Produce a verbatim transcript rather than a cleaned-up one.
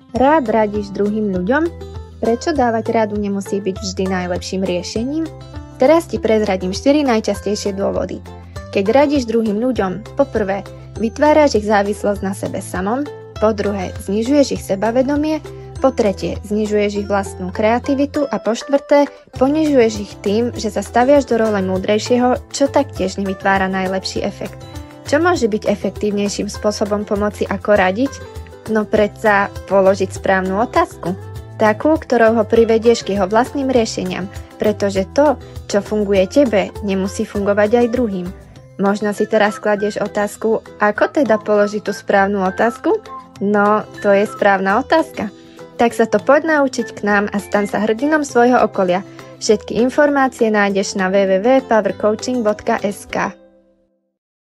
Rád radíš druhým ľuďom? Prečo dávať radu nemusí byť vždy najlepším riešením? Teraz ti prezradím štyri najčastejšie dôvody. Keď radíš druhým ľuďom, po prvé, vytváraš ich závislosť na sebe samom, po druhé, znižuješ ich sebavedomie, po tretie, znižuješ ich vlastnú kreativitu a po štvrté, ponižuješ ich tým, že sa staviaš do role múdrejšieho, čo taktiež nevytvára najlepší efekt. Čo môže byť efektívnejším spôsobom pomoci ako radiť? No predsa položiť správnu otázku. Takú, ktorou ho privedieš k jeho vlastným riešeniam, pretože to, čo funguje tebe, nemusí fungovať aj druhým. Možno si teraz kladieš otázku, ako teda položiť tú správnu otázku? No, to je správna otázka. Tak sa to poď naučiť k nám a stan sa hrdinom svojho okolia. Všetky informácie nájdeš na w w w bodka power coaching bodka s k.